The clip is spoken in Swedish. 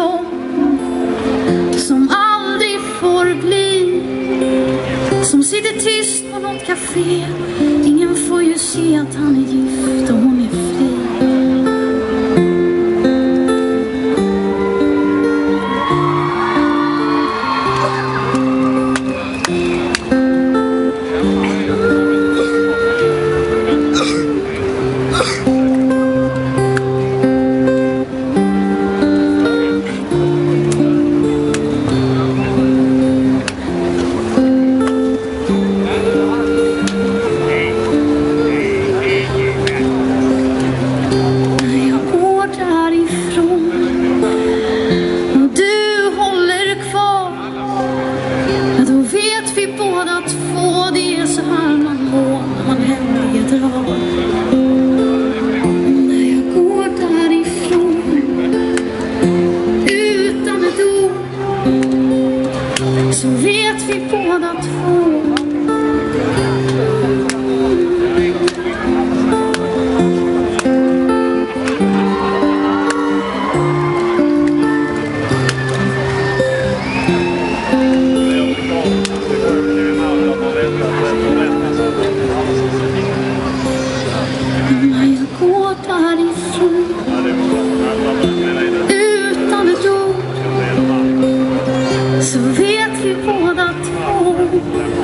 dem som aldrig får bli, som sitter tyst på något café. Ingen får ju se att han är gift och hon är fri. Så vet vi båda två. När jag går därifrån utan ett ord, så vet vi båda två.